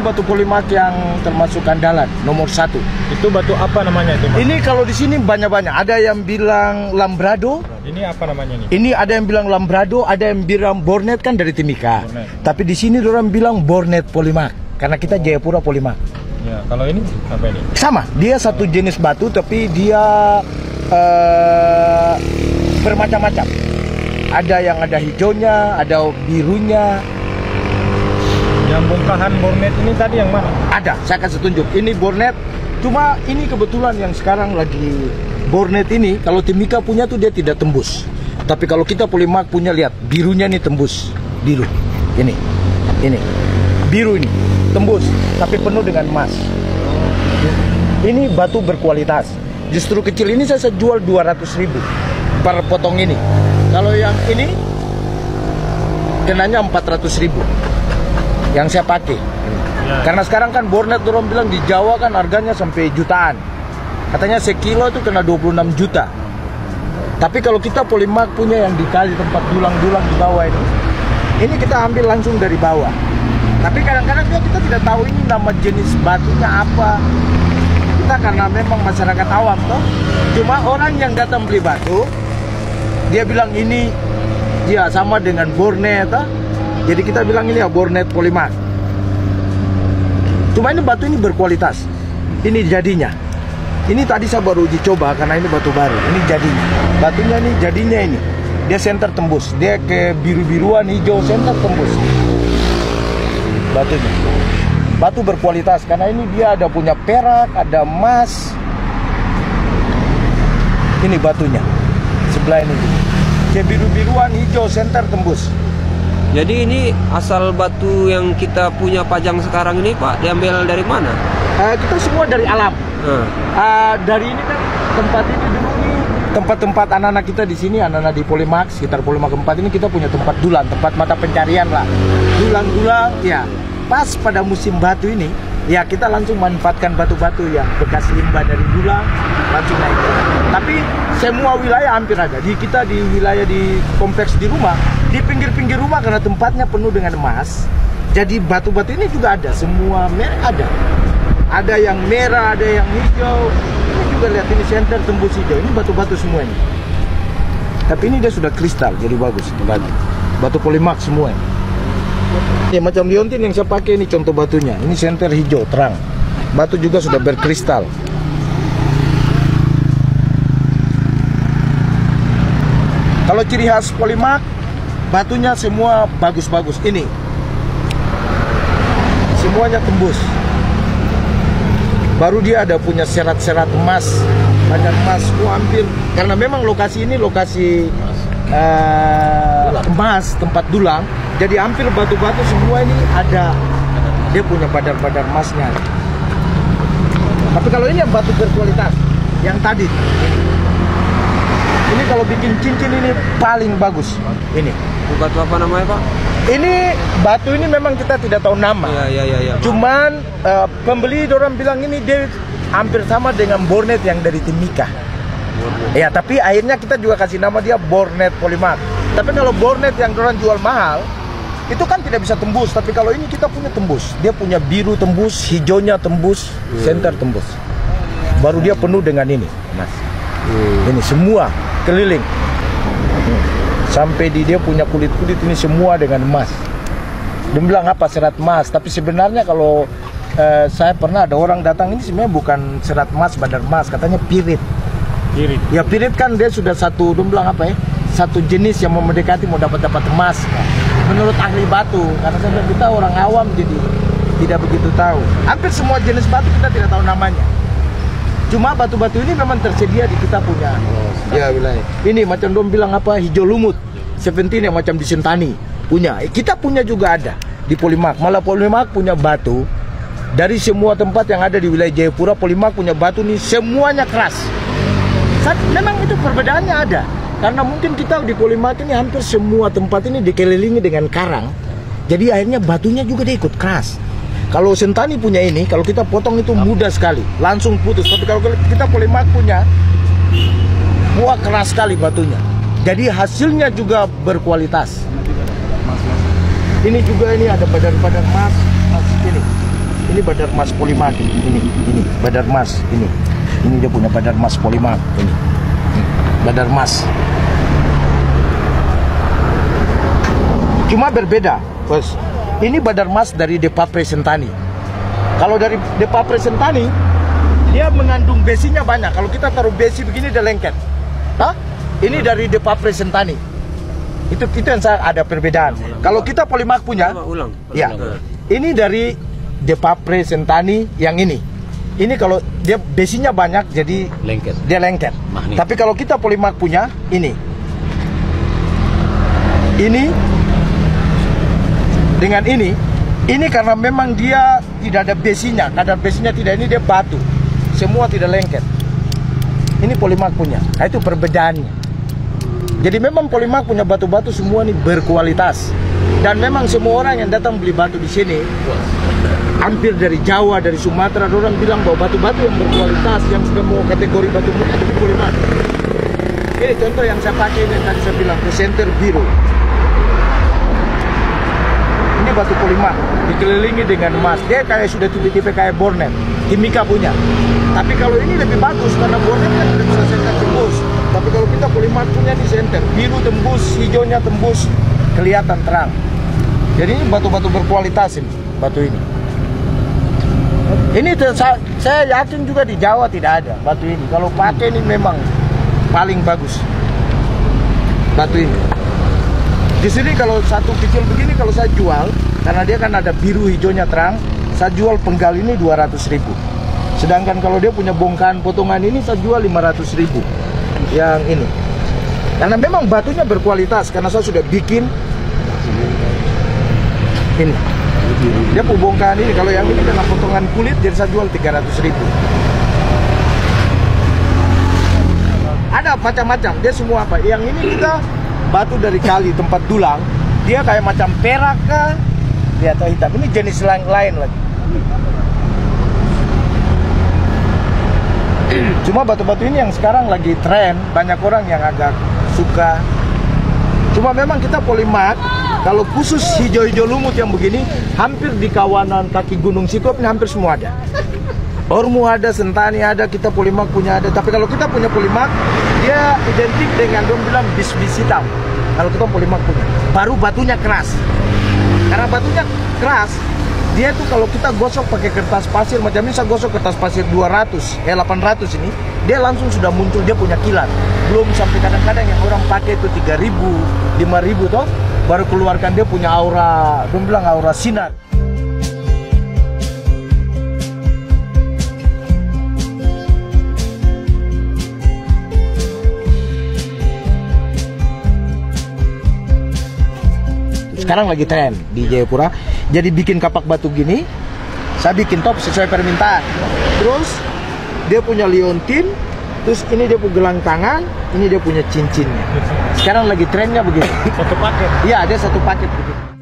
batu polimak yang termasuk andalan nomor 1. Itu batu apa namanya itu, Mas? Ini kalau di sini banyak-banyak. Ada yang bilang Lambrado. Ini apa namanya nih? Ini ada yang bilang Lambrado, ada yang bilang Bornet kan dari Timika. Bornet. Tapi di sini orang bilang Bornet polimak karena kita Jayapura polimak. Ya, kalau ini apa ini? Sama, dia satu jenis batu tapi dia bermacam-macam. Ada yang ada hijaunya, ada birunya. Yang bongkahan Bornet ini tadi yang mana? Ada, saya kasih tunjuk. Ini Bornet. Cuma ini kebetulan yang sekarang lagi Bornet ini, kalau Timika punya tuh dia tidak tembus. Tapi kalau kita polimak punya, lihat birunya nih tembus, biru. Ini, biru ini tembus, tapi penuh dengan emas. Ini batu berkualitas. Justru kecil ini saya jual 200.000 per potong ini. Kalau yang ini kenanya 400.000 yang saya pakai. Ya. Karena sekarang kan Bornet orang bilang di Jawa kan harganya sampai jutaan. Katanya sekilo itu kena 26 juta. Tapi kalau kita polimak punya yang dikali tempat dulang-dulang di bawah ini kita ambil langsung dari bawah. Tapi kadang-kadang kita tidak tahu ini nama jenis batunya apa. Kita karena memang masyarakat awam toh. Cuma orang yang datang beli batu, dia bilang ini dia sama dengan Bornet toh. Jadi kita bilang ini ya Bornet polimak. Cuma ini batu ini berkualitas. Ini jadinya. Ini tadi saya baru uji coba karena ini batu baru. Ini jadinya. Batunya ini jadinya ini. Dia senter tembus. Dia ke biru-biruan hijau senter tembus. Batunya. Batu berkualitas karena ini dia ada punya perak, ada emas. Ini batunya. Sebelah ini. Ke biru-biruan hijau senter tembus. Jadi ini asal batu yang kita punya pajang sekarang ini, Pak, diambil dari mana? Kita semua dari alam. Dari ini kan tempat ini dulu nih tempat-tempat anak-anak kita di sini, anak-anak di Polimak sekitar Polimak 4 ini kita punya tempat dulan, tempat mata pencarian lah. Dulang-dulang ya. Pas pada musim batu ini, ya kita langsung manfaatkan batu-batu yang bekas limbah dari dulang langsung naik. Tapi semua wilayah hampir ada. Di kita di wilayah di kompleks di rumah, di pinggir-pinggir rumah karena tempatnya penuh dengan emas. Jadi batu-batu ini juga ada, semua merek ada. Ada yang merah, ada yang hijau. Ini juga lihat ini senter tembus hijau. Ini batu-batu semua ini. Tapi ini dia sudah kristal, jadi bagus batu. Batu polimak semua ini. Ini macam liontin yang saya pakai ini contoh batunya. Ini senter hijau terang. Batu juga sudah berkristal. Kalau ciri khas polimak, batunya semua bagus-bagus. Ini semuanya tembus. Baru dia ada punya serat-serat emas, banyak emas, hampir. Karena memang lokasi ini lokasi emas, tempat dulang. Jadi hampir batu-batu semua ini ada, dia punya badar-badar emasnya. Tapi kalau ini yang batu berkualitas, yang tadi, ini kalau bikin cincin ini paling bagus. Ini. Batu apa namanya, Pak? Ini batu ini memang kita tidak tahu nama. Ya. Cuman pembeli orang bilang ini dia hampir sama dengan Bornet yang dari Timika. Ya, tapi akhirnya kita juga kasih nama dia Bornet polimak. Tapi kalau Bornet yang orang jual mahal, itu kan tidak bisa tembus. Tapi kalau ini kita punya tembus. Dia punya biru tembus, hijaunya tembus, senter tembus. Baru dia penuh dengan ini, Mas. Ini semua keliling. Sampai dia punya kulit-kulit ini semua dengan emas. Dia bilang apa serat emas. Tapi sebenarnya kalau saya pernah ada orang datang ini sebenarnya bukan serat emas, badar emas. Katanya pirit. Pirit. Ya pirit kan dia sudah satu, dia bilang apa ya? Satu jenis yang mau mendekati mau dapat emas. Menurut ahli batu. Karena saya kita orang awam jadi tidak begitu tahu. Hampir semua jenis batu kita tidak tahu namanya. Cuma batu-batu ini memang tersedia di kita punya. Ya wilayah. Ini macam dom bilang apa hijau lumut, 17 yang macam di Sentani punya. Kita punya juga ada di Polimak. Malah Polimak punya batu dari semua tempat yang ada di wilayah Jayapura. Polimak punya batu nih semuanya keras. Memang itu perbedaannya ada. Karena mungkin kita di Polimak ini hampir semua tempat ini dikelilingi dengan karang. Jadi akhirnya batunya juga dia ikut keras. Kalau Sentani punya ini, kalau kita potong itu mudah sekali, langsung putus. Tapi kalau kita Polimak punya, wah keras sekali batunya. Jadi hasilnya juga berkualitas. Ini juga ini ada badar-badar emas ini. Ini Badar Mas Polimark ini Badar Mas ini dia punya Badar Mas Polimark ini. Badar Mas. Cuma berbeda, bos. Ini Badar Mas dari Depa Presentani. Kalau dari Depa Presentani, dia mengandung besinya banyak. Kalau kita taruh besi begini dia lengket. Hah? Ini dari Depa Presentani. Itu yang saya ada perbedaan. Kalau kita Polimark punya, Ulang. ya. Ini dari Depa Presentani yang ini. Ini kalau dia besinya banyak jadi Lengket. dia lengket. Magnet. Tapi kalau kita Polimark punya ini dengan ini karena memang dia tidak ada besinya, kadar besinya tidak, ini dia batu, semua tidak lengket. Ini Polimark punya, nah itu perbedaannya. Jadi memang Polimark punya batu-batu semua nih berkualitas, dan memang semua orang yang datang beli batu di sini, hampir dari Jawa, dari Sumatera, orang bilang bahwa batu-batu yang berkualitas, yang sudah mau kategori batu mulia itu Polimark. Ini contoh yang saya pakai ini yang tadi saya bilang, presenter biru. Ini batu Polimark, dikelilingi dengan emas. Dia kayak sudah tipe-tipe kayak Bornet, Timika punya. Tapi kalau ini lebih bagus karena Bornet kan tidak bisa senter tembus. Tapi kalau kita Polimark punya di senter, biru tembus, hijaunya tembus, kelihatan terang. Jadi ini batu-batu berkualitas ini, batu ini. Ini saya yakin juga di Jawa tidak ada batu ini. Kalau pakai ini memang paling bagus batu ini. Di sini kalau satu kecil begini kalau saya jual, karena dia kan ada biru hijaunya terang, saya jual penggal ini 200.000. Sedangkan kalau dia punya bongkahan potongan ini saya jual 500.000. Yang ini. Karena memang batunya berkualitas, karena saya sudah bikin ini. Dia bongkahan ini, kalau yang ini kena potongan kulit jadi saya jual 300.000. Ada macam-macam, dia semua apa? Yang ini kita batu dari kali tempat dulang, dia kayak macam perak kah, dia atau hitam. Ini jenis lain lagi. Cuma batu-batu ini yang sekarang lagi tren, banyak orang yang agak suka. Cuma memang kita Polimark, kalau khusus hijau-hijau lumut yang begini, hampir di kawanan kaki Gunung Sikop ini hampir semua ada. Ormu ada, Sentani ada, kita Polimark punya ada. Tapi kalau kita punya Polimark, dia identik dengan dong bilang bis-bis hitam. Kalau kita Polimark punya, baru batunya keras. Karena batunya keras, dia tuh kalau kita gosok pakai kertas pasir macam ini, saya gosok kertas pasir 800 ini, dia langsung sudah muncul, dia punya kilat. Belum sampai kadang-kadang yang orang pakai itu 3.000, 5.000 toh, baru keluarkan dia punya aura, dong bilang aura sinar. Sekarang lagi tren di Jayapura. Jadi bikin kapak batu gini, saya bikin top sesuai permintaan. Terus dia punya liontin, terus ini dia punya gelang tangan, ini dia punya cincinnya. Sekarang lagi trennya begitu. Satu paket. Iya, dia satu paket begitu.